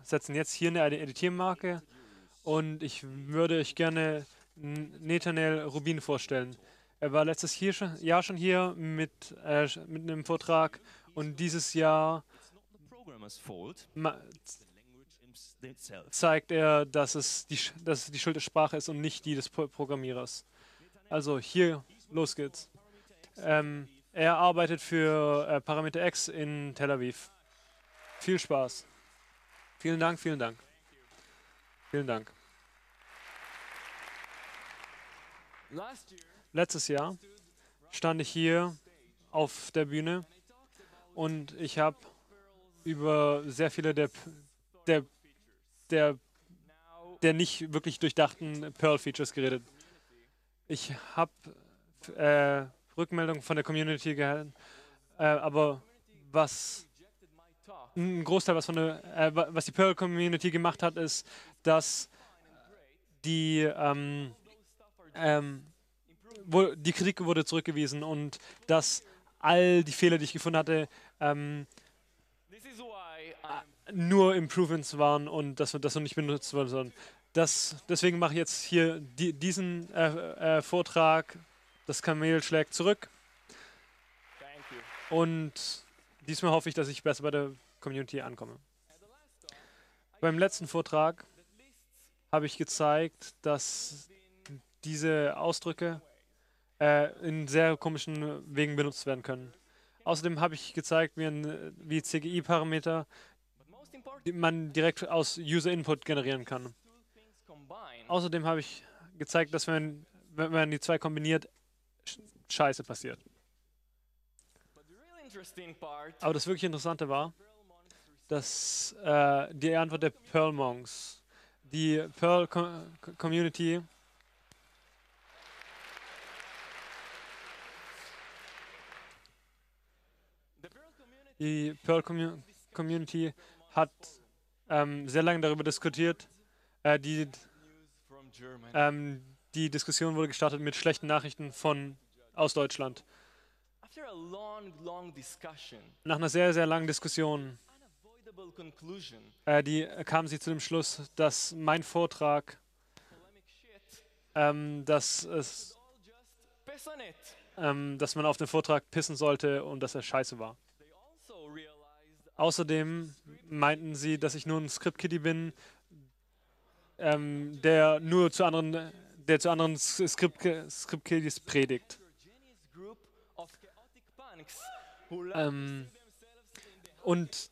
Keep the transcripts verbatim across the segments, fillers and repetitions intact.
setzen jetzt hier eine Editiermarke und ich würde euch gerne Nathaniel Rubin vorstellen. Er war letztes hier schon, Jahr schon hier mit, äh, mit einem Vortrag und dieses Jahr zeigt er, dass es, die, dass es die Schuld der Sprache ist und nicht die des Programmierers. Also hier, los geht's. Ähm, er arbeitet für äh, Parameter X in Tel Aviv. Viel Spaß. Vielen Dank, vielen Dank. Vielen Dank. Letztes Jahr stand ich hier auf der Bühne und ich habe über sehr viele der, der, der, der nicht wirklich durchdachten Perl-Features geredet. Ich habe äh, Rückmeldungen von der Community gehalten, äh, aber was ein Großteil, was, von der, äh, was die Perl-Community gemacht hat, ist, dass die, ähm, ähm, wo, die Kritik wurde zurückgewiesen und dass all die Fehler, die ich gefunden hatte, ähm, nur Improvements waren und dass das noch nicht benutzt wurde. Sondern das, deswegen mache ich jetzt hier die, diesen äh, äh, Vortrag. Das Kamel schlägt zurück. Und diesmal hoffe ich, dass ich besser bei der Community ankomme. Beim letzten Vortrag habe ich gezeigt, dass diese Ausdrücke äh, in sehr komischen Wegen benutzt werden können. Außerdem habe ich gezeigt, wie, ein, wie C G I-Parameter man direkt aus User-Input generieren kann. Außerdem habe ich gezeigt, dass wenn, wenn man die zwei kombiniert, Scheiße passiert. Aber das wirklich Interessante war, dass äh, die Antwort der Perl Monks, die Perl Community die Perl Community hat ähm, sehr lange darüber diskutiert. Äh, die, ähm, die Diskussion wurde gestartet mit schlechten Nachrichten von aus Deutschland. Nach einer sehr, sehr langen Diskussion äh, die, kamen sie zu dem Schluss, dass mein Vortrag, ähm, dass, es, ähm, dass man auf den Vortrag pissen sollte und dass er scheiße war. Außerdem meinten sie, dass ich nur ein Script-Kiddie bin, ähm, der nur zu anderen, der zu anderen Script-Kiddies predigt. Ähm, und,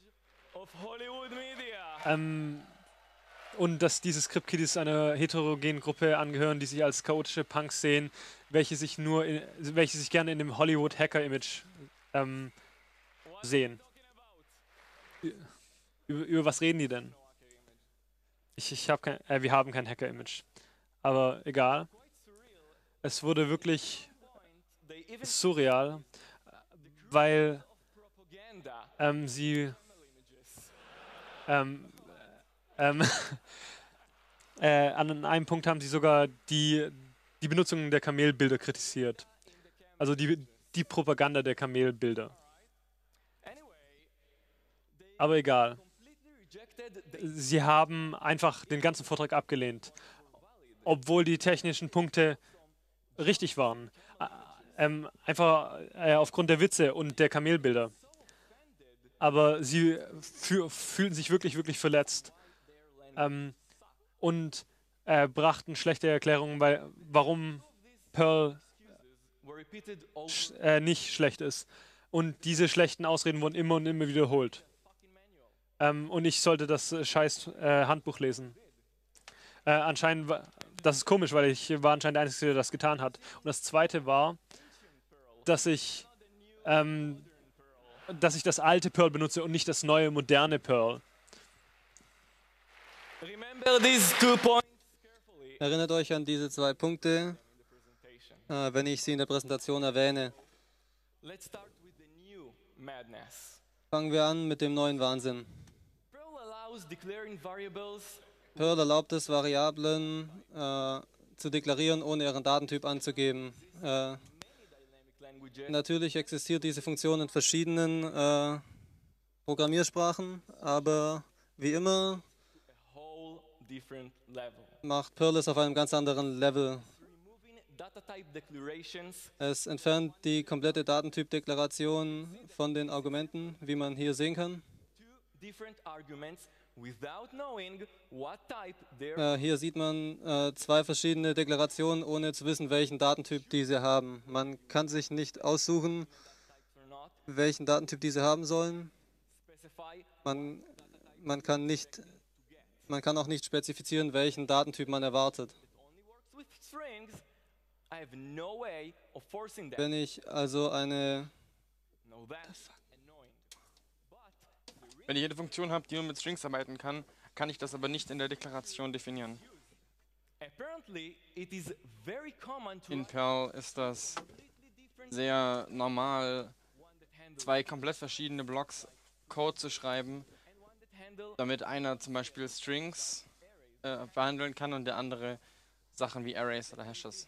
ähm, und dass diese Script-Kiddies einer heterogenen Gruppe angehören, die sich als chaotische Punks sehen, welche sich nur, in, welche sich gerne in dem Hollywood-Hacker-Image ähm, sehen. Über, über was reden die denn? Ich, ich hab kein, äh, wir haben kein Hacker-Image. Aber egal. Es wurde wirklich surreal, weil ähm, sie ähm, ähm, äh, an einem Punkt haben sie sogar die, die Benutzung der Kamelbilder kritisiert. Also die, die Propaganda der Kamelbilder. Aber egal. Sie haben einfach den ganzen Vortrag abgelehnt, obwohl die technischen Punkte richtig waren. Ähm, einfach äh, aufgrund der Witze und der Kamelbilder. Aber sie fü fühlten sich wirklich, wirklich verletzt ähm, und äh, brachten schlechte Erklärungen, weil, warum Perl sch äh, nicht schlecht ist. Und diese schlechten Ausreden wurden immer und immer wiederholt. Ähm, und ich sollte das äh, scheiß äh, Handbuch lesen. Äh, anscheinend, war, das ist komisch, weil ich war anscheinend der Einzige, der das getan hat. Und das Zweite war, dass ich, ähm, dass ich das alte Perl benutze und nicht das neue, moderne Perl. Erinnert euch an diese zwei Punkte, äh, wenn ich sie in der Präsentation erwähne. Fangen wir an mit dem neuen Wahnsinn. Perl erlaubt es, Variablen äh, zu deklarieren, ohne ihren Datentyp anzugeben. Äh, natürlich existiert diese Funktion in verschiedenen äh, Programmiersprachen, aber Wie immer a whole different level. macht Perl es auf einem ganz anderen Level. Removing data type declarations Es entfernt die komplette Datentypdeklaration von den Argumenten, wie man hier sehen kann. two different arguments without knowing what type they're Äh, hier sieht man äh, zwei verschiedene Deklarationen, ohne zu wissen, welchen Datentyp diese haben. Man kann sich nicht aussuchen, or not, welchen Datentyp diese haben sollen. specify Man, man, kann nicht, man kann auch nicht spezifizieren, welchen Datentyp man erwartet. only works with strings. I have no way of forcing that. Wenn ich also eine No, that's annoying. But Wenn ich eine Funktion habe, die nur mit Strings arbeiten kann, kann ich das aber nicht in der Deklaration definieren. apparently it is very common to In Perl ist das completely different sehr normal, one that handles zwei komplett verschiedene Blocks Code zu schreiben, and one that handle damit einer zum Beispiel Strings äh, behandeln kann und der andere Sachen wie Arrays oder Hashes.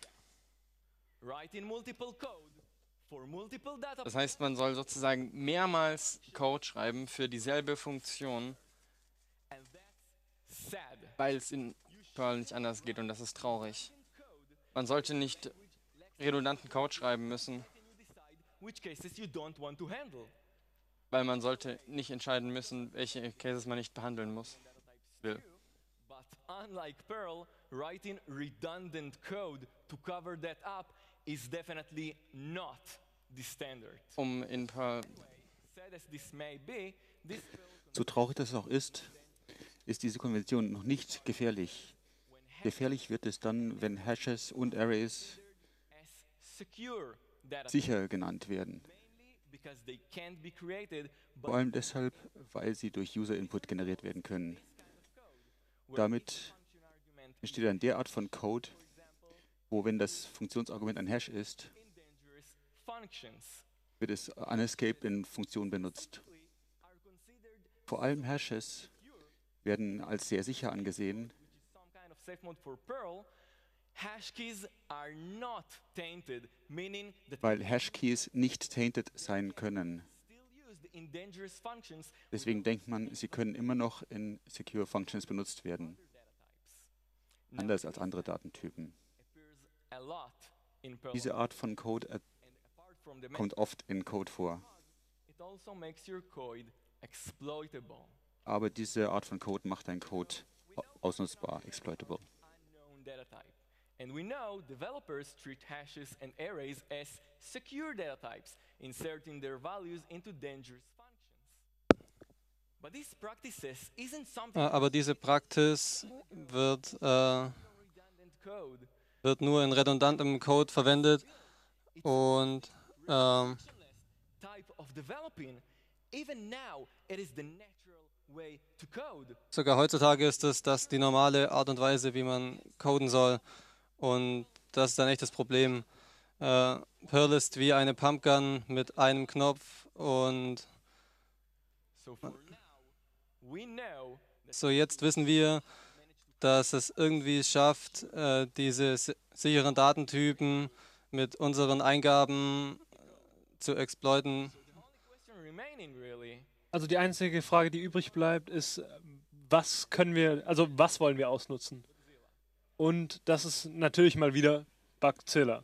write in multiple code for multiple data Das heißt, man soll sozusagen mehrmals Code schreiben für dieselbe Funktion, and that's sad. weil es in Perl nicht anders geht und das ist traurig. Man sollte nicht redundanten Code schreiben müssen, And you decide which cases you don't want to handle. weil man sollte nicht entscheiden müssen, welche Cases man nicht behandeln muss. Will. But unlike Perl, writing redundant code to cover that up is definitely not the standard. Um in Perl Sad as this may be, this Perl So traurig das auch ist, ist diese Konvention noch nicht gefährlich. Gefährlich wird es dann, wenn Hashes und Arrays as secure data sicher genannt werden. mainly because they can't be created, but Vor allem deshalb, weil sie durch User-Input generiert werden können. Damit function argument entsteht eine derart von Code, wo, wenn das Funktionsargument ein Hash ist, in dangerous functions wird es unescaped in Funktionen benutzt. are considered Vor allem Hashes werden als sehr sicher angesehen, which is some kind of safe mode for Perl. Hash keys are not tainted, meaning that weil Hashkeys nicht tainted sein können. still used in dangerous functions Deswegen denkt man, sie können immer noch in Secure Functions benutzt werden, data types. Now, anders als andere Datentypen. appears a lot in Perl. Diese Art von Code er- And apart from the kommt oft in Code vor. it also makes your code exploitable. Aber diese Art von Code macht deinen Code au- ausnutzbar, exploitable. Unknown data type. And we know developers treat hashes and arrays as secure data types, inserting their values into dangerous functions. But these practices isn't something Äh, aber diese Praxis wird, äh, redundant code. wird nur in redundantem Code verwendet und ähm, Type of developing. Even now, it is the natural way to code. sogar heutzutage ist es das die normale Art und Weise, wie man coden soll. Und das ist ein echtes Problem. Äh, Perl ist wie eine Pumpgun mit einem Knopf und So for now, we know that so jetzt wissen wir, dass es irgendwie schafft, äh, diese si- sicheren Datentypen mit unseren Eingaben äh, zu exploiten. the only question remaining really Also die einzige Frage, die übrig bleibt, ist, was können wir, also was wollen wir ausnutzen? Und das ist natürlich mal wieder Bugzilla.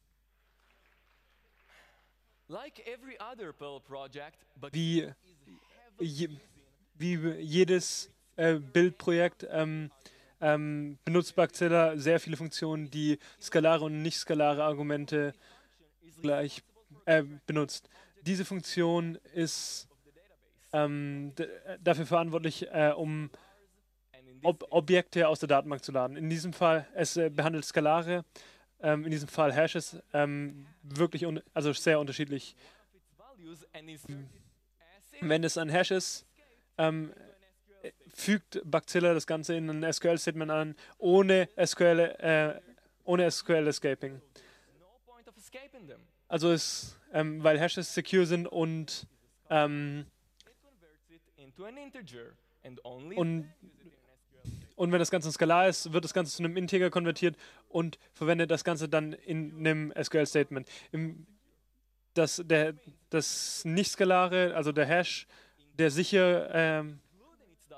like every other Perl project, but Wie, is heavily je, wie jedes äh, Bildprojekt ähm, ähm, benutzt Bugzilla sehr viele Funktionen, die skalare und nicht skalare Argumente gleich äh, benutzt. Diese Funktion ist ähm, d- dafür verantwortlich, äh, um and in this Ob Objekte aus der Datenbank zu laden. In diesem Fall, es äh, behandelt Skalare, ähm, in diesem Fall Hashes, ähm, wirklich un also sehr unterschiedlich. its values and insert it as if Wenn es ein Hash ist, ähm, äh, fügt Bugzilla das Ganze in ein S Q L-Statement an, ohne S Q L, äh, ohne S Q L-Escaping. no point of escaping them. Also es, ähm, weil Hashes secure sind und, ähm, It converts it into an integer and only und then use it in an S Q L statement. Und wenn das Ganze ein Skalar ist, wird das Ganze zu einem Integer konvertiert und verwendet das Ganze dann in einem S Q L-Statement. Das, der, das Nicht-Skalare, also der Hash, der sicher, ähm, Include in its data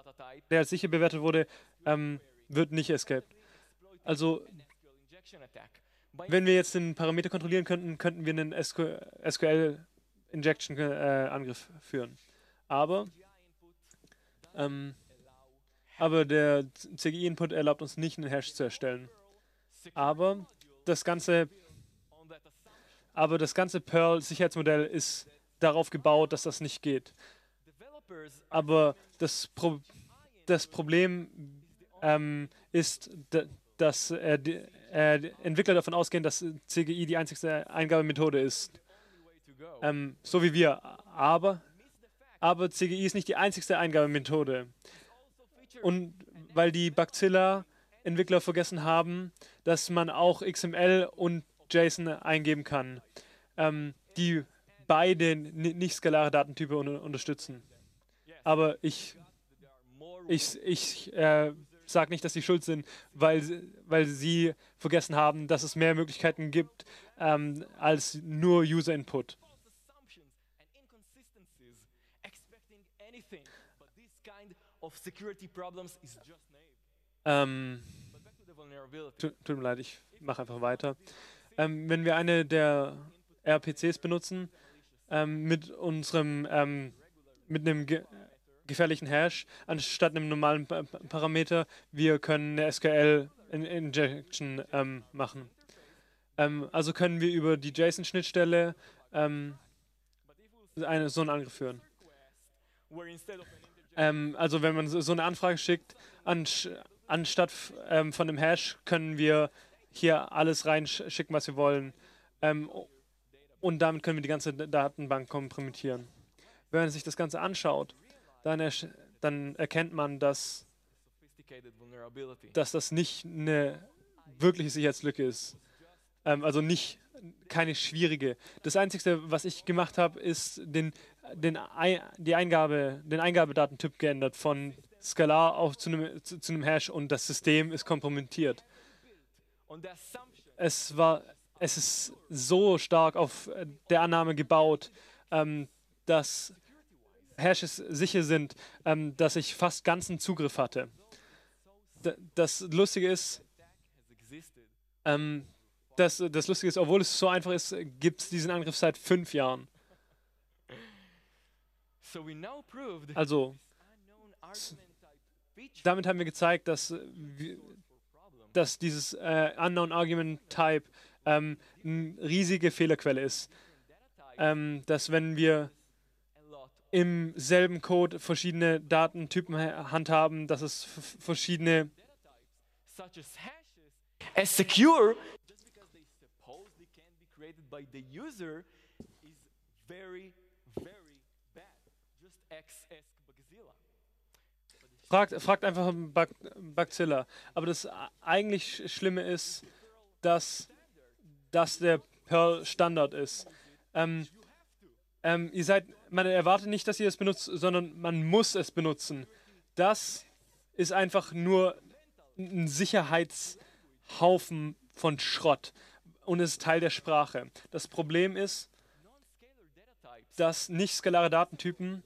der als sicher bewertet wurde, ähm, wird nicht escaped. Also, wenn wir jetzt den Parameter kontrollieren könnten, könnten wir einen S Q L-Injection-Angriff äh, führen. Aber, ähm, aber der C G I-Input erlaubt uns nicht, einen Hash zu erstellen. Aber das ganze, aber das ganze Perl-Sicherheitsmodell ist darauf gebaut, dass das nicht geht. Aber das, Pro das Problem ähm, ist, dass äh, die, äh, Entwickler davon ausgehen, dass C G I die einzigste Eingabemethode ist. Ähm, so wie wir. Aber, aber C G I ist nicht die einzigste Eingabemethode. Und weil die Bugzilla-Entwickler vergessen haben, dass man auch X M L und JSON eingeben kann, ähm, die beide nicht skalare Datentypen un unterstützen. Aber ich, ich, ich äh, sage nicht, dass sie schuld sind, weil, weil sie vergessen haben, dass es mehr Möglichkeiten gibt ähm, als nur User-Input. Ähm, tut, tut mir leid, ich mache einfach weiter. Ähm, wenn wir eine der R P Cs benutzen, ähm, mit unserem, ähm, mit einem ge gefährlichen Hash, anstatt einem normalen pa Parameter, wir können eine S Q L-Injection ähm, machen. Ähm, also können wir über die JSON-Schnittstelle ähm, eine, so einen Angriff führen. Ähm, also wenn man so eine Anfrage schickt, an, anstatt ähm, von dem Hash, können wir hier alles reinschicken, was wir wollen. Ähm, und damit können wir die ganze Datenbank kompromittieren. Wenn man sich das Ganze anschaut, dann, er, dann erkennt man, dass, dass das nicht eine wirkliche Sicherheitslücke ist. Ähm, also nicht keine schwierige. Das Einzige, was ich gemacht habe, ist den, den, die Eingabe, den Eingabedatentyp geändert von Skalar auf zu einem, zu, zu einem Hash und das System ist kompromittiert. Es war, es ist so stark auf der Annahme gebaut, ähm, dass Hashes sicher sind, ähm, dass ich fast ganzen Zugriff hatte. D das Lustige ist, ähm, das, das Lustige ist, obwohl es so einfach ist, gibt es diesen Angriff seit fünf Jahren. Also, damit haben wir gezeigt, dass, dass dieses äh, Unknown Argument Type ähm, eine riesige Fehlerquelle ist. Ähm, dass wenn wir im selben Code verschiedene Datentypen handhaben, dass es verschiedene as secure just because they supposedly can be created by the user is very, very bad. Just ask Bugzilla. Fragt, fragt einfach Bug, Bugzilla. Aber das eigentlich Schlimme ist, dass das der Perl-Standard ist. Ähm, ähm, ihr seid, man erwartet nicht, dass ihr es benutzt, sondern man muss es benutzen. Das ist einfach nur ein Sicherheitshaufen von Schrott und ist Teil der Sprache. Das Problem ist, dass nicht skalare Datentypen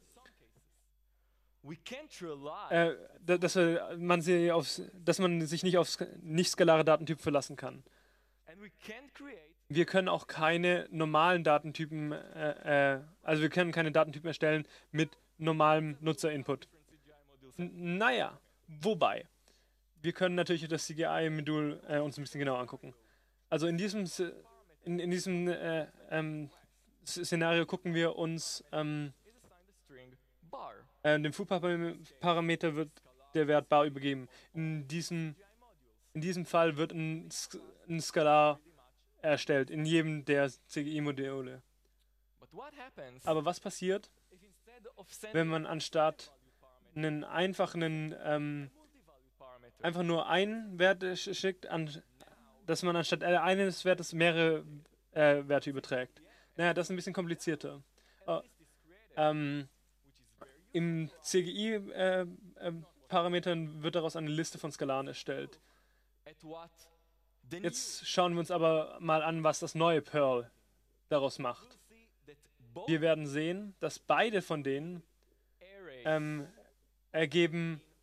Äh, dass, man sie aufs, dass man sich nicht auf nicht skalare Datentypen verlassen kann. Wir können auch keine normalen Datentypen, äh, äh, also wir können keine Datentypen erstellen mit normalem Nutzerinput. N naja, wobei, wir können natürlich das C G I-Modul äh, uns ein bisschen genauer angucken. Also in diesem, in, in diesem äh, ähm, Szenario gucken wir uns ähm, Äh, dem Foo-Parameter wird der Wert bar übergeben. In diesem, in diesem Fall wird ein, ein Skalar erstellt, in jedem der C G I-Module. Aber was passiert, wenn man anstatt einen einfachen, ähm, einfach nur einen Wert schickt, an, dass man anstatt eines Wertes mehrere äh, Werte überträgt? Naja, das ist ein bisschen komplizierter. Oh, ähm, Im C G I-Parametern äh, äh, wird daraus eine Liste von Skalaren erstellt. Jetzt schauen wir uns aber mal an, was das neue Perl daraus macht. Wir werden sehen, dass beide von denen ähm, ergeben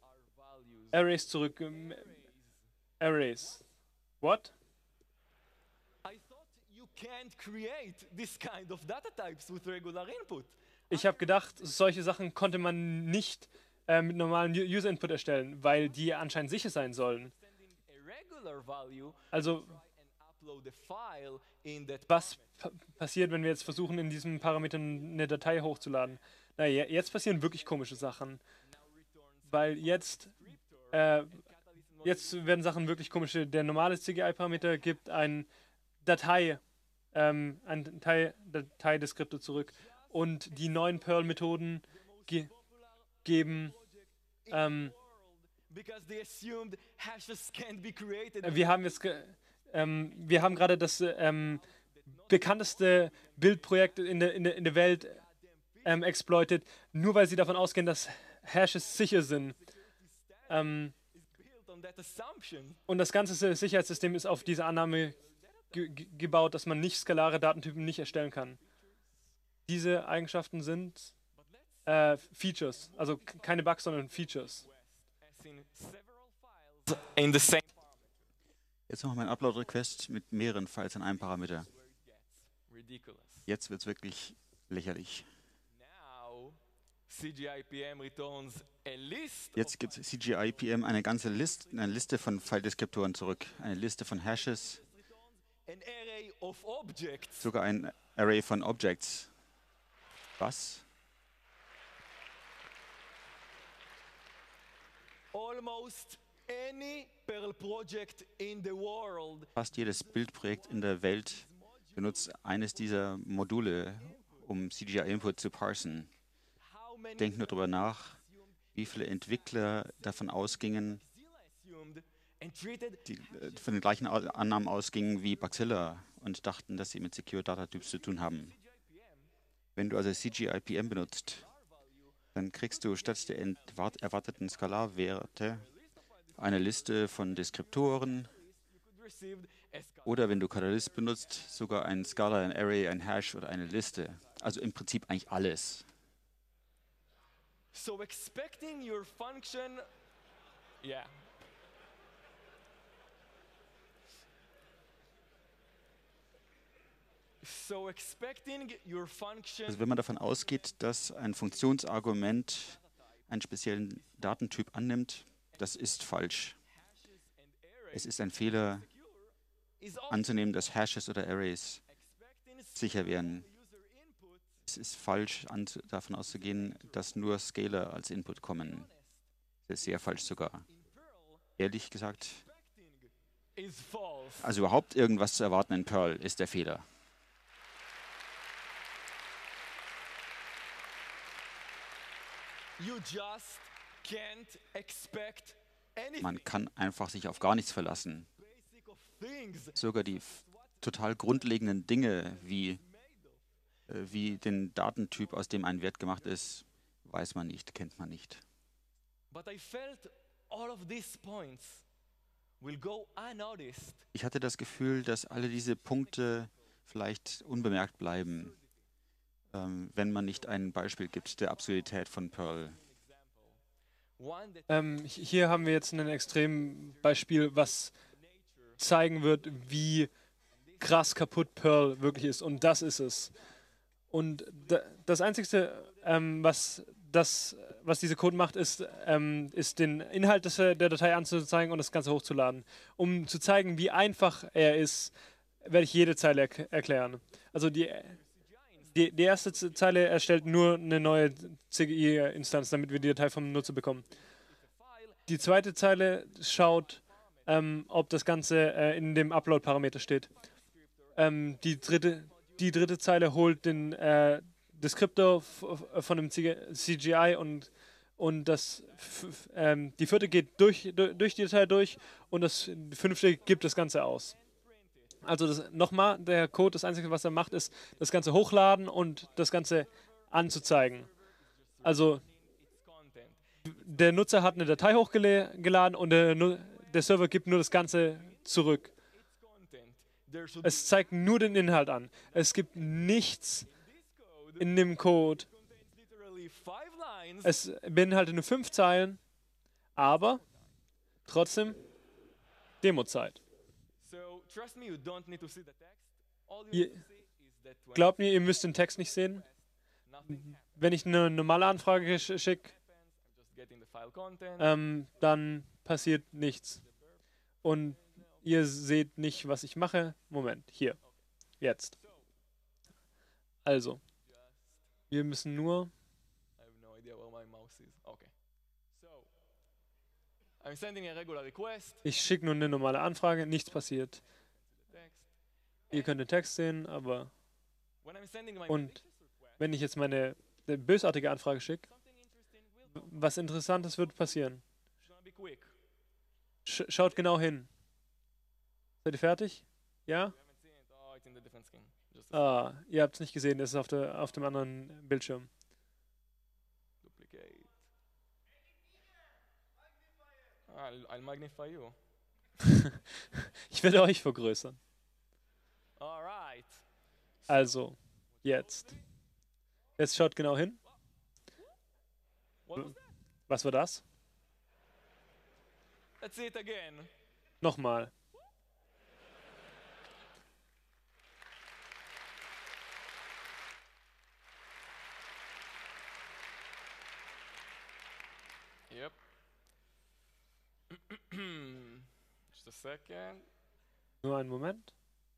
Arrays zurück. ähm, Arrays. What? I thought you can't create this kind of data types with regular input. Ich habe gedacht, solche Sachen konnte man nicht äh, mit normalen U- User-Input erstellen, weil die anscheinend sicher sein sollen. Sending a regular value, Also try and upload a file in that was pa passiert, wenn wir jetzt versuchen, in diesem Parameter eine Datei hochzuladen? Na, je- jetzt passieren wirklich komische Sachen, weil jetzt, äh, jetzt werden Sachen wirklich komische. Der normale C G I-Parameter gibt ein Datei, ähm, ein Datei, Dateideskriptor zurück und die neuen Perl-Methoden ge geben, ähm, because they assumed hashes can't be created. wir haben jetzt, ge ähm, wir haben gerade das ähm, bekannteste Bildprojekt in der, in der, in der Welt ähm, exploited, nur weil sie davon ausgehen, dass Hashes sicher sind. Ähm, Built on that assumption. und das ganze Sicherheitssystem ist auf diese Annahme ge ge gebaut, dass man nicht skalare Datentypen nicht erstellen kann. Diese Eigenschaften sind äh, Features, also keine Bugs, sondern Features. As in several files in the same Jetzt noch mein Upload-Request mit mehreren Files an einem Parameter. ridiculous. Jetzt wird es wirklich lächerlich. Now C G I P M returns a list Jetzt gibt C G I P M eine ganze List, eine Liste von File-Deskriptoren zurück. Eine Liste von Hashes, of an array of objects. sogar ein Array von Objects. Was? Almost any Perl project in the world Fast jedes Bildprojekt in der Welt benutzt eines dieser Module, um C G I-Input zu parsen. how many Denkt nur darüber nach, wie viele Entwickler davon ausgingen, Mozilla assumed and treated die äh, von den gleichen Au- Annahmen ausgingen wie Bacilla und dachten, dass sie mit Secure Data Types zu tun haben. Wenn du also C G I P M benutzt, dann kriegst du statt der entwart- erwarteten Skalarwerte eine Liste von Deskriptoren received a scalar. oder wenn du Catalyst benutzt, sogar ein Scala, ein Array, ein Hash oder eine Liste. Also im Prinzip eigentlich alles. So expecting your function, yeah. So expecting your function Also wenn man davon ausgeht, dass ein Funktionsargument einen speziellen Datentyp annimmt, das ist falsch. Es ist ein Fehler is also anzunehmen, dass Hashes oder Arrays expecting sicher wären. user input. Es ist falsch, an, davon auszugehen, dass nur Scalar als Input kommen. Das ist sehr falsch sogar. Ehrlich gesagt, Is false. also überhaupt irgendwas zu erwarten in Perl ist der Fehler. You just can't expect anything Man kann einfach sich auf gar nichts verlassen. basic of things. Sogar die f- total grundlegenden Dinge, wie, äh, wie den Datentyp, aus dem ein Wert gemacht ist, weiß man nicht, kennt man nicht. But I felt all of these points will go unnoticed Ich hatte das Gefühl, dass alle diese Punkte vielleicht unbemerkt bleiben, ähm, wenn man nicht ein Beispiel gibt der Absurdität von Perl. one that Ähm, hi- hier haben wir jetzt ein Extrembeispiel, was zeigen wird, wie krass kaputt Perl wirklich ist. Und das ist es. Und da, das Einzige, ähm, was, das, was dieser Code macht, ist, ähm, ist den Inhalt des, der Datei anzuzeigen und das Ganze hochzuladen. Um zu zeigen, wie einfach er ist, werde ich jede Zeile erk erklären. Also die, die, die erste Z- Zeile erstellt nur eine neue C G I-Instanz, damit wir die Datei vom Nutzer bekommen. Die zweite Zeile schaut, ähm, ob das Ganze äh, in dem Upload-Parameter steht. Ähm, die, dritte, die dritte Zeile holt den äh, Deskriptor f- f- von dem C G I und, und das, f- f- ähm, die vierte geht durch, durch, durch die Datei durch und das fünfte gibt das Ganze aus. Also das, nochmal, der Code, das Einzige, was er macht, ist das Ganze hochladen und das Ganze anzuzeigen. Also its content. der Nutzer hat eine Datei hochgeladen und der, Nu- der Server gibt nur das Ganze zurück. Its content. There should Es zeigt nur den Inhalt an. Es gibt nichts in dem Code. contains literally five lines Es beinhaltet nur fünf Zeilen, aber Trotzdem, Demozeit. So trust me, you don't need to see the text. All you Ihr, need to see is that when glaubt mir, ihr müsst den Text nicht sehen. nothing happens, Wenn ich eine normale Anfrage schicke, I'm just getting the file content. ähm, dann passiert nichts. Und ihr seht nicht, was ich mache. Moment, hier, jetzt. Also, wir müssen nur, I have no idea where my mouse is. Okay. So I'm sending a regular request. ich schicke nur eine normale Anfrage, nichts passiert. Text. Ihr könnt den Text sehen, aber When I'm sending my Und malicious request, wenn ich jetzt meine äh, bösartige Anfrage schicke, something interesting will come. was Interessantes wird passieren. It's gonna be quick. Sch schaut genau hin. Seid ihr fertig? Ja? You haven't seen it. Oh, it's in the different screen. Just a Ah, ihr habt es nicht gesehen, es ist auf, der, auf dem anderen Bildschirm. duplicate. I'll, I'll magnify you. Ich werde euch vergrößern. All right. Also, jetzt. Jetzt schaut genau hin. What was that? Was war das? Let's see it again. Nochmal. Yep. Just a second. Nur einen Moment.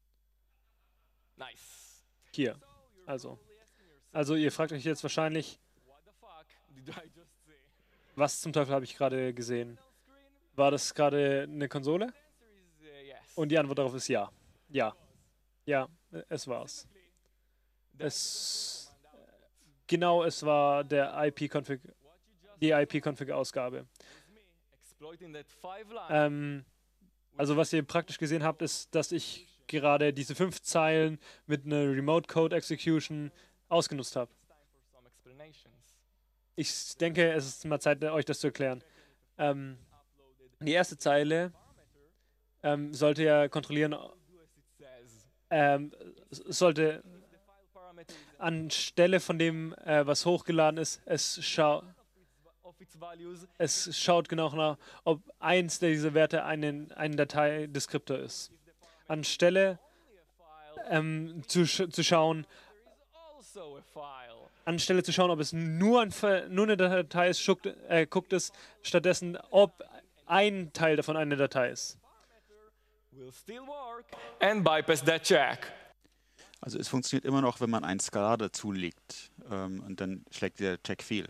Nice. Hier. So you're Also. probably asking yourself, Also, ihr fragt euch jetzt wahrscheinlich, what the fuck did I just say? was zum Teufel habe ich gerade gesehen? Screen? War das gerade eine Konsole? The answer is uh, yes. Und die Antwort darauf ist ja. Ja. Ja, äh, es war's. That's Es, what you found out. genau, es war der I P-Config, What you just die I P-Config-Ausgabe. was me exploiting that five line. Ähm, also was ihr praktisch gesehen habt, ist, dass ich gerade diese fünf Zeilen mit einer Remote Code Execution ausgenutzt habe. It's time for some explanations. Ich denke, es ist mal Zeit, euch das zu erklären. Ähm, Uploaded die erste Zeile parameter. ähm, sollte ja kontrollieren, Do as it says. ähm, es sollte The file parameter is anstelle von dem, äh, was hochgeladen ist, es, schau of its values. es schaut genau nach, ob eins dieser Werte einen, ein Dateideskriptor ist. Anstelle Only a file. ähm, zu, sch zu schauen, There is also a file. anstelle zu schauen, ob es nur, ein, Ver- nur eine Datei ist, schuckt, äh, guckt es stattdessen, ob ein Teil davon eine Datei ist. Will still work and bypass that check. Also es funktioniert immer noch, wenn man ein Skalar dazulegt ähm, und dann schlägt der Check fehl.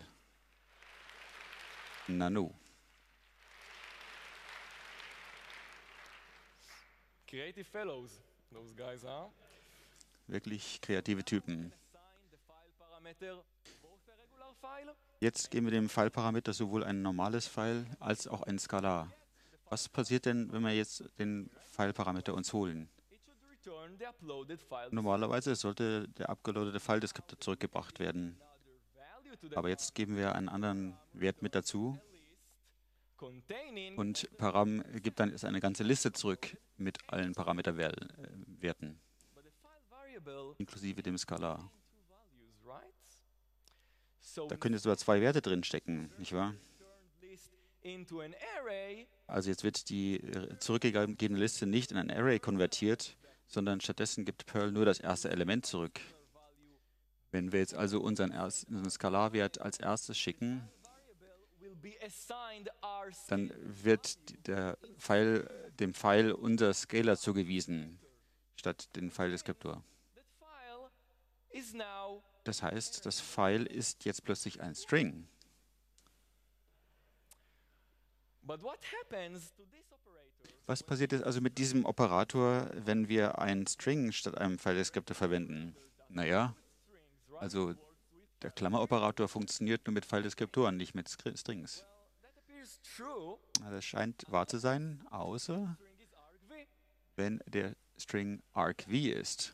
Nanu. Creative fellows, those guys, huh? Wirklich kreative Typen. Assign the file parameter both a regular file. Jetzt geben wir dem File-Parameter sowohl ein normales File als auch ein Skalar. Was passiert denn, wenn wir jetzt den File-Parameter uns holen? It should return the uploaded file. Normalerweise sollte der abgeloadete File-Deskriptor zurückgebracht werden. Value to the Aber jetzt geben wir einen anderen Wert mit dazu list containing und Param gibt dann jetzt eine ganze Liste zurück mit allen Parameterwerten, but the file variable inklusive dem Skalar. two values, right? So Da können jetzt sogar zwei Werte drin stecken, nicht wahr? returned list into an array. Also jetzt wird die äh, zurückgegebene Liste nicht in ein Array konvertiert, sondern stattdessen gibt Perl nur das erste Element zurück. Wenn wir jetzt also unseren, erst, unseren Skalarwert als erstes schicken, Variable will be assigned R dann wird der Pfeil, dem Pfeil unser Scalar zugewiesen, statt den Pfeildeskriptor. That file is now Das heißt, das Pfeil ist jetzt plötzlich ein String. But what happens to this operator? Was passiert jetzt also mit diesem Operator, wenn wir ein String statt einem Pfeildeskriptor verwenden? Naja, Strings, right? also der Klammeroperator funktioniert nur mit Pfeildeskriptoren, nicht mit Skri- Strings. That appears true. Also das scheint wahr zu sein, außer String is argv. wenn der String argv ist.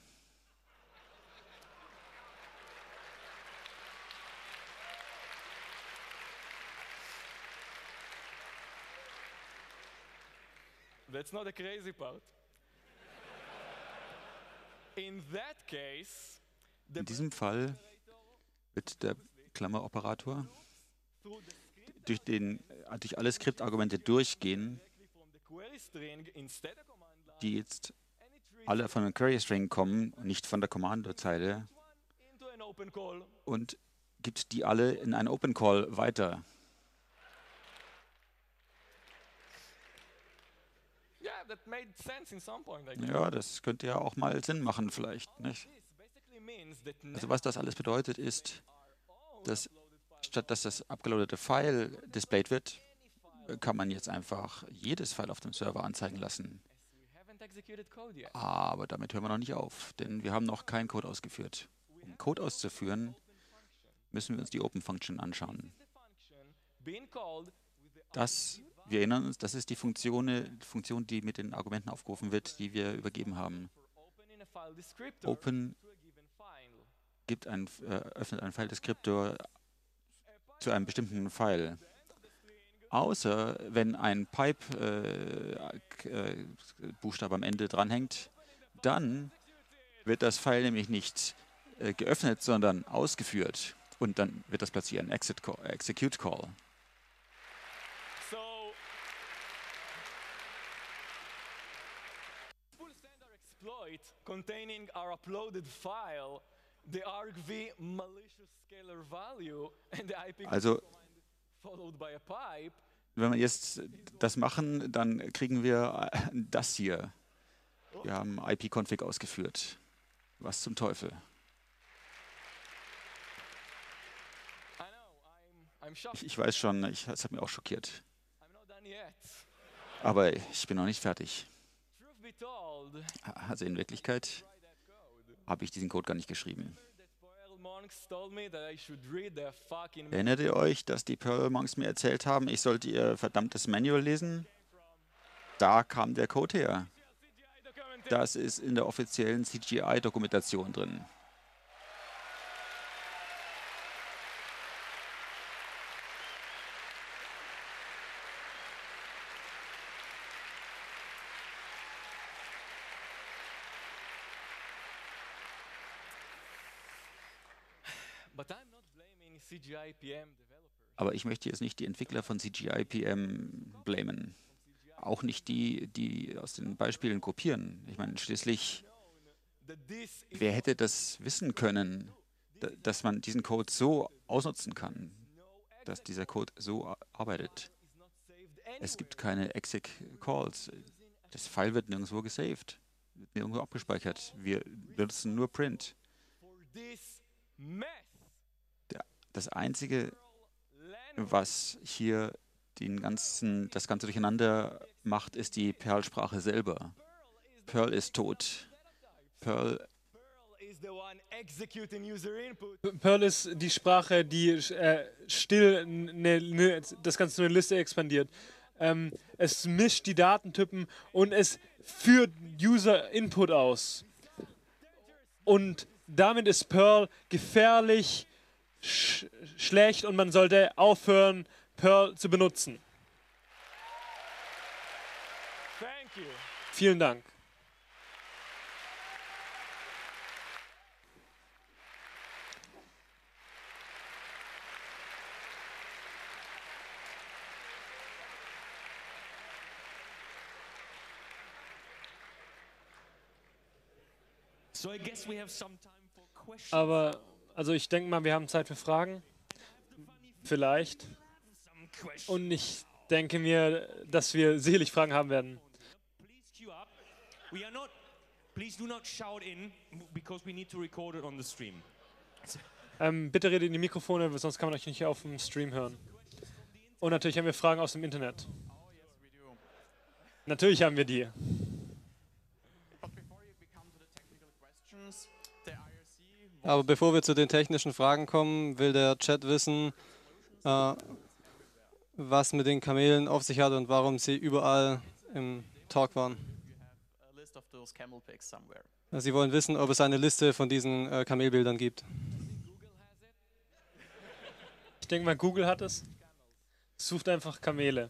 That's not the crazy part. In that case, the In diesem Fall wird der Klammeroperator through the script durch, den, durch alle Skriptargumente durchgehen die jetzt alle von einem Query String kommen, nicht von der Kommandozeile, und gibt die alle in einen Open Call weiter. Ja, das könnte ja auch mal Sinn machen vielleicht, nicht? Also was das alles bedeutet ist, dass statt dass das abgeloadete File displayed wird, kann man jetzt einfach jedes File auf dem Server anzeigen lassen. Aber damit hören wir noch nicht auf, denn wir haben noch keinen Code ausgeführt. Um Code auszuführen, müssen wir uns die Open Function anschauen. Das, wir erinnern uns, das ist die Funktion, Funktion, die mit den Argumenten aufgerufen wird, die wir übergeben haben. Open gibt ein, äh, öffnet einen File-Deskriptor zu einem bestimmten File. Außer wenn ein Pipe-Buchstabe äh, äh, am Ende dranhängt, dann wird das File nämlich nicht äh, geöffnet, sondern ausgeführt. Und dann wird das plötzlich ein Exit Call, Execute Call. So, full standard exploit containing our uploaded file, the argv malicious scalar value and the I P Also, followed by a pipe. Wenn wir jetzt das machen, dann kriegen wir das hier. Wir haben I P-Config ausgeführt. Was zum Teufel? Ich, ich weiß schon, ich, das hat mich auch schockiert. Aber ich bin noch nicht fertig. Also in Wirklichkeit habe ich diesen Code gar nicht geschrieben. Erinnert ihr euch, dass die Perl Monks mir erzählt haben, ich sollte ihr verdammtes Manual lesen? Da kam der Code her. Das ist in der offiziellen C G I-Dokumentation drin. Aber ich möchte jetzt nicht die Entwickler von C G I P M blamen. Auch nicht die, die aus den Beispielen kopieren. Ich meine, schließlich, wer hätte das wissen können, dass man diesen Code so ausnutzen kann, dass dieser Code so arbeitet? Es gibt keine Exec Calls. Das File wird nirgendwo gesaved, wird nirgendwo abgespeichert. Wir benutzen nur Print. Das Einzige, was hier den ganzen, das Ganze durcheinander macht, ist die Perl-Sprache selber. Perl ist tot. Perl, Perl ist die Sprache, die äh, still ne, ne, das Ganze nur eine Liste expandiert. Ähm, es mischt die Datentypen und es führt User-Input aus. Und damit ist Perl gefährlich, sch schlecht und man sollte aufhören, Perl zu benutzen. Vielen Dank. Aber, also ich denke mal, wir haben Zeit für Fragen. Vielleicht. Und ich denke mir, dass wir sicherlich Fragen haben werden. Ähm, bitte redet in die Mikrofone, sonst kann man euch nicht auf dem Stream hören. Und natürlich haben wir Fragen aus dem Internet. Natürlich haben wir die. Aber bevor wir zu den technischen Fragen kommen, will der Chat wissen, äh, was mit den Kamelen auf sich hat und warum sie überall im Talk waren. Sie wollen wissen, ob es eine Liste von diesen äh, Kamelbildern gibt. Ich denke mal, Google hat es. Sucht einfach Kamele.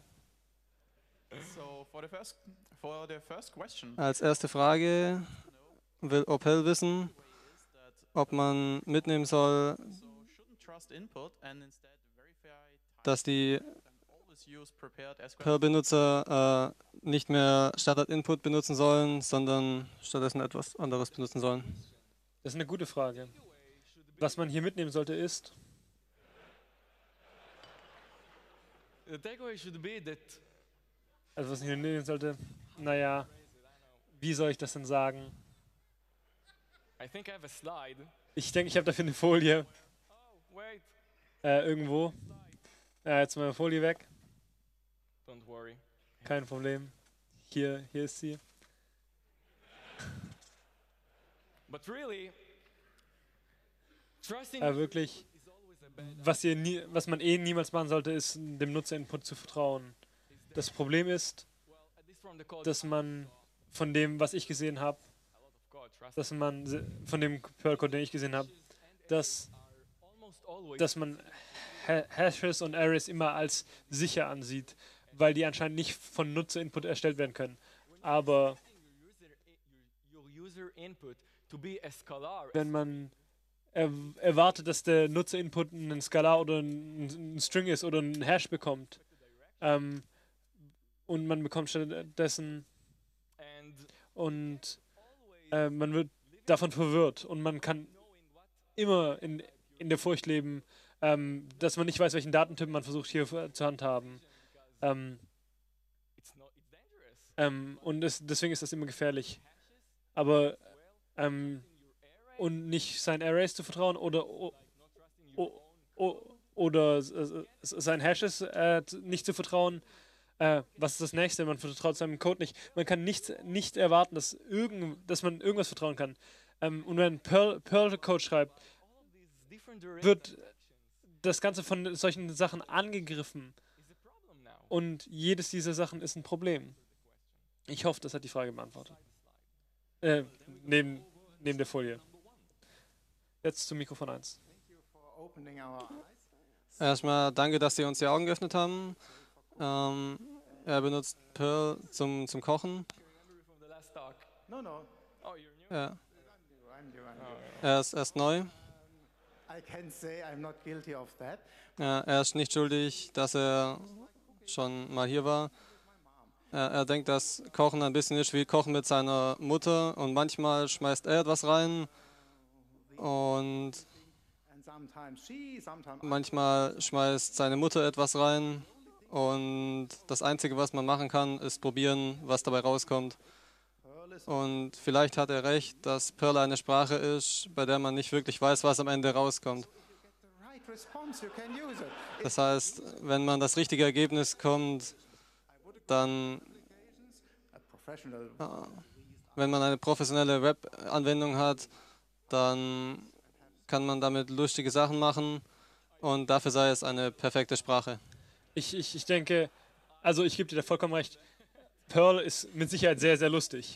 Als erste Frage will Opel wissen, ob man mitnehmen soll, dass die Perl-Benutzer äh, nicht mehr Standard-Input benutzen sollen, sondern stattdessen etwas anderes benutzen sollen? Das ist eine gute Frage. Was man hier mitnehmen sollte ist, The takeaway should be that also was man hier mitnehmen sollte, naja, wie soll ich das denn sagen? I think I have a slide. Ich denke, ich habe dafür eine Folie Oh, wait. äh, irgendwo. Ja, jetzt mal Folie weg. Don't worry. Kein Problem. Hier, hier ist sie. But really, trusting Aber wirklich, was, ihr nie, was man eh niemals machen sollte, ist dem Nutzerinput zu vertrauen. Das Problem ist, at least from the code, dass man von dem, was ich gesehen habe, a lot of code, trust dass man se- von dem Perl-Code, den ich gesehen habe, dass, almost always dass man Ha- Hashes und Arrays immer als sicher ansieht, weil die anscheinend nicht von Nutzerinput erstellt werden können. Aber your user input to be a scalar. wenn man er erwartet, dass der Nutzerinput ein Skalar oder ein, ein String ist oder ein Hash bekommt, ähm, und man bekommt stattdessen And und äh, man wird davon verwirrt und man kann immer in, in der Furcht leben, ähm, dass man nicht weiß, welchen Datentyp man versucht hier zu handhaben. Ähm, it's not it's dangerous. ähm, und es, deswegen ist das immer gefährlich. Aber ähm, und nicht seinen Arrays zu vertrauen oder o, o, o, oder s- s- seinen Hashes äh, zu- nicht zu vertrauen. Äh, was ist das nächste? Man vertraut seinem Code nicht. Man kann nicht, nicht erwarten, dass, irgend, dass man irgendwas vertrauen kann. Ähm, und wenn Perl, Perl Code schreibt, All these different wird das Ganze von solchen Sachen angegriffen. is a problem now. Und jedes dieser Sachen ist ein Problem. Ich hoffe, das hat die Frage beantwortet. Äh, neben, neben der Folie. Jetzt zum Mikrofon eins. Erstmal danke, dass Sie uns die Augen geöffnet haben. Ähm, er benutzt Perl zum, zum Kochen. Remember from the last talk. No, no, Oh, you're new. Ja, I'm new, I'm new. er ist erst neu. I can say I'm not guilty of that. Ja, er ist nicht schuldig, dass er schon mal hier war. Er, er denkt, dass Kochen ein bisschen ist wie Kochen mit seiner Mutter und manchmal schmeißt er etwas rein und And sometimes she, sometimes I. manchmal schmeißt seine Mutter etwas rein und das Einzige, was man machen kann, ist probieren, was dabei rauskommt. Perl is Und vielleicht hat er recht, dass Perl eine Sprache ist, bei der man nicht wirklich weiß, was am Ende rauskommt. the right response, you can use it. Das heißt, wenn man das richtige Ergebnis kommt, dann, A professional wenn man eine professionelle Web-Anwendung hat, dann kann man damit lustige Sachen machen und dafür sei es eine perfekte Sprache. Ich, ich, ich denke, also ich gebe dir da vollkommen recht. Perl ist mit Sicherheit sehr, sehr lustig.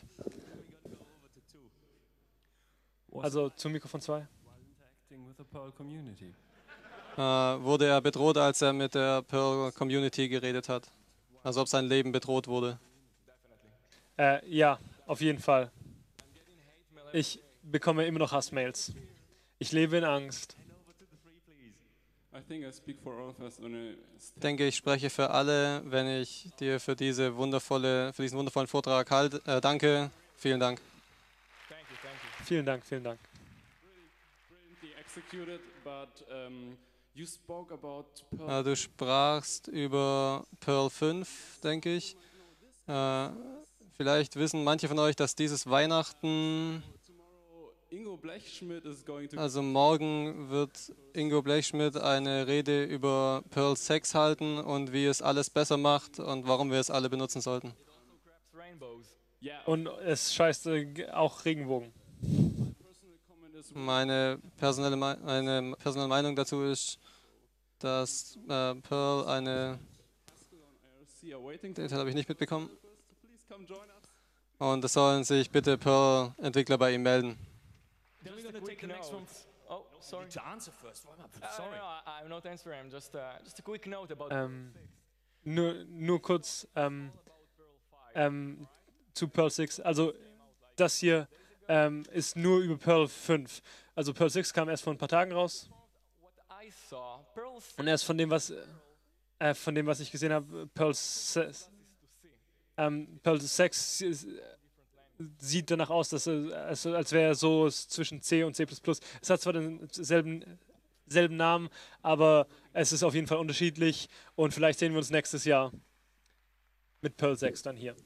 Also zum Mikrofon zwei. Interacting with the Perl community. Äh, wurde er bedroht, als er mit der Perl-Community geredet hat? Also ob sein Leben bedroht wurde? Äh, ja, auf jeden Fall. Ich bekomme immer noch Hassmails. Ich lebe in Angst. I think I speak for all of us on a Ich denke, ich spreche für alle, wenn ich dir für, diese wundervolle, für diesen wundervollen Vortrag halt, äh, danke. Vielen Dank. Thank you, thank you. Vielen Dank, vielen Dank. brilliantly executed, but um, you spoke about Äh, Perl. du sprachst über Perl fünf, denke ich. Äh, vielleicht wissen manche von euch, dass dieses Weihnachten, Tomorrow, Ingo Blechschmidt is going to also morgen wird Ingo Blechschmidt eine Rede über Perl sechs halten und wie es alles besser macht und warum wir es alle benutzen sollten. Craps rainbows. yeah. Und es scheißt äh, g- auch Regenbogen. personal comment is Meine personelle, Mei- meine personelle Meinung dazu ist, dass äh, Perl eine, I R C are waiting for den Teil habe ich nicht mitbekommen, please come join us. und es sollen sich bitte Perl-Entwickler bei ihm melden. Just a quick note. Oh, sorry. To answer first. Well, I'm Uh, sorry. no, I, I'm not answering. I'm just uh, just a quick note about Ähm, nur, nur kurz ähm, ähm, zu Perl sechs. Also das hier ähm, ist nur über Perl fünf. Also Perl sechs kam erst vor ein paar Tagen raus. what I saw. Perl Und erst von dem, was, äh, von dem, was ich gesehen habe, Perl sechs, ähm, Perl sechs sieht danach aus, dass es, als wäre es so zwischen C und C plus plus. Es hat zwar denselben selben Namen, aber es ist auf jeden Fall unterschiedlich und vielleicht sehen wir uns nächstes Jahr mit Perl sechs dann hier.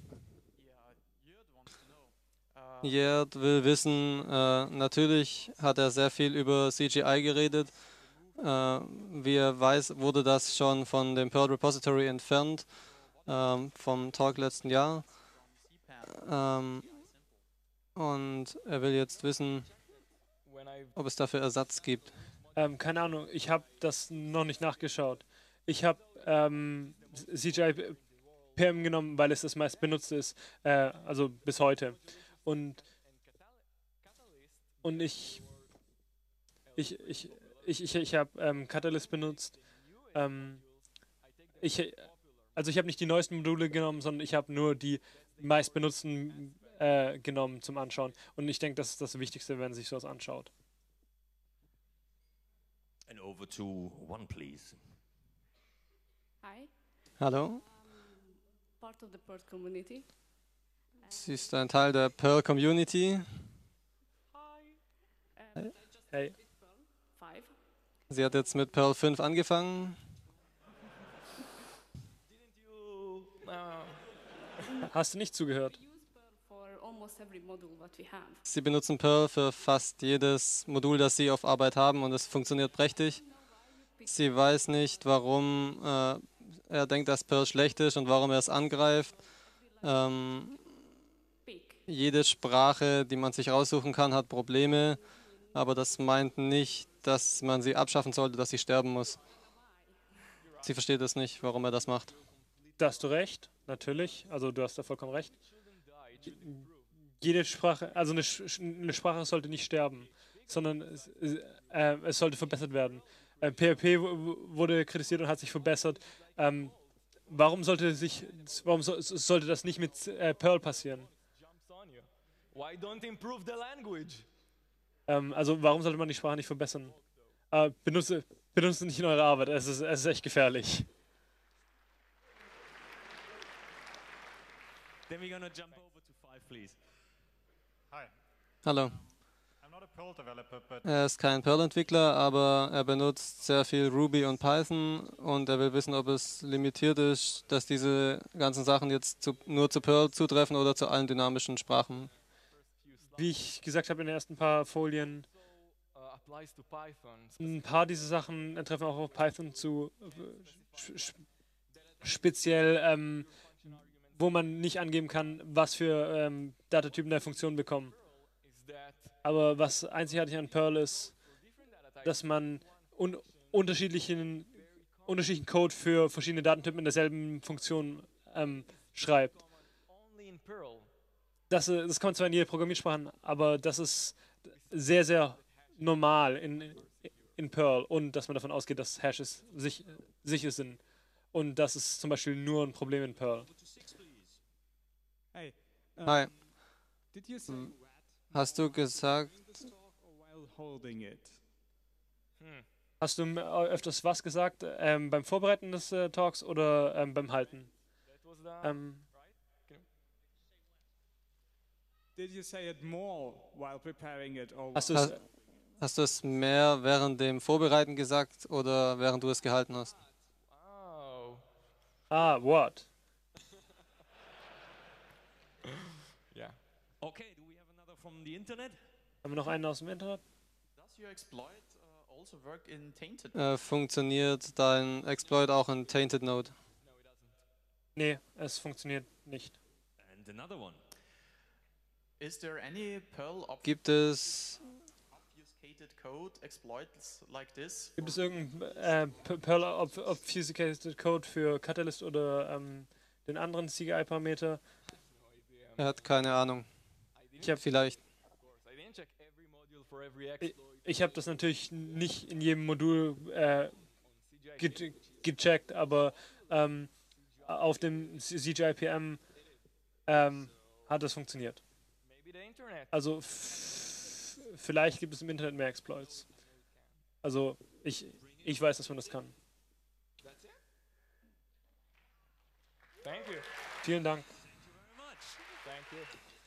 Jerd will wissen, äh, natürlich hat er sehr viel über C G I geredet. Äh, wie er weiß, wurde das schon von dem Perl Repository entfernt, ähm, vom Talk letzten Jahr. Ähm, und er will jetzt wissen, ob es dafür Ersatz gibt. Ähm, keine Ahnung, ich habe das noch nicht nachgeschaut. Ich habe ähm, C G I P M genommen, weil es das meist benutzt ist, äh, also bis heute. Und, und ich, ich, ich, ich, ich, ich habe ähm, Catalyst benutzt. Ähm, ich, also ich habe nicht die neuesten Module genommen, sondern ich habe nur die meist benutzten äh, genommen zum Anschauen. Und ich denke, das ist das Wichtigste, wenn man sich sowas anschaut. And over to one, please. Hi. Hallo, Um, part of the Perl community. sie ist ein Teil der Perl Community. Um, Hey. Five. Sie hat jetzt mit Perl fünf angefangen. Hast du nicht zugehört? We use Perl for almost every module that we have. Sie benutzen Perl für fast jedes Modul, das sie auf Arbeit haben, und es funktioniert prächtig. Sie weiß nicht, warum äh, er denkt, dass Perl schlecht ist und warum er es angreift. Ähm, Pick. jede Sprache, die man sich raussuchen kann, hat Probleme, aber das meint nicht, dass man sie abschaffen sollte, dass sie sterben muss. Sie versteht es nicht, warum er das macht. Da hast du recht, natürlich. Also du hast da vollkommen recht. Jede Sprache, also eine, Sch- eine Sprache sollte nicht sterben, sondern es, äh, es sollte verbessert werden. Äh, P H P w- wurde kritisiert und hat sich verbessert. Ähm, warum sollte sich, warum so, sollte das nicht mit äh, Perl passieren? Jumps on you. Why don't improve the language? Ähm, also warum sollte man die Sprache nicht verbessern? Äh, benutze, benutze nicht in eurer Arbeit. Es ist, es ist echt gefährlich. Then we're gonna jump over to five, please. Hi, Hallo. I'm not a Perl developer, but Er ist kein Perl-Entwickler, aber er benutzt sehr viel Ruby und Python, und er will wissen, ob es limitiert ist, dass diese ganzen Sachen jetzt zu, nur zu Perl zutreffen oder zu allen dynamischen Sprachen. Wie ich gesagt habe in den ersten paar Folien, Uh, applies to Python. ein paar dieser Sachen treffen auch auf Python zu, äh, sch- sch- speziell, ähm, wo man nicht angeben kann, was für ähm, Datatypen der Funktion bekommen. Is that Aber was einzigartig an Perl ist, dass man un unterschiedlichen, unterschiedlichen Code für verschiedene Datentypen in derselben Funktion ähm, schreibt. only in Perl? Das, äh, das kommt zwar in jede Programmiersprache, aber das ist sehr, sehr normal in, in Perl, und dass man davon ausgeht, dass Hashes sich, sicher sind. Und das ist zum Beispiel nur ein Problem in Perl. Hey, uh, Hi, did you say Hm. rat hast du gesagt, in the talk or while holding it? Hmm. Hast du äh, öfters was gesagt ähm, beim Vorbereiten des äh, Talks oder ähm, beim Halten? That was the Ähm, Did you say it more while preparing it or hast du while- es hast du es mehr während dem Vorbereiten gesagt oder während du es gehalten hast? Oh. Ah, what? Yeah. Okay, do we have another from the internet? Haben wir noch einen aus dem Internet? Does your exploit uh, also work in tainted? Äh, funktioniert dein Exploit auch in Tainted Node? Nee, es funktioniert nicht. And another one. Is there any Perl Gibt es obfuscated code exploits like this? Gibt es irgendeinen äh, P- Perl ob- Obfuscated Code für Catalyst oder ähm, den anderen C G I-Parameter? Er hat keine Ahnung. Ich habe Vielleicht. Of course, I didn't check every module for every ich, exploit. ich hab das natürlich nicht in jedem Modul äh, ge gecheckt, aber ähm, auf dem C G I P M ähm, hat das funktioniert. Maybe the internet. Also f- vielleicht gibt es im Internet mehr Exploits. Also ich, ich weiß, dass man das kann. Thank you. Vielen Dank. Thank you.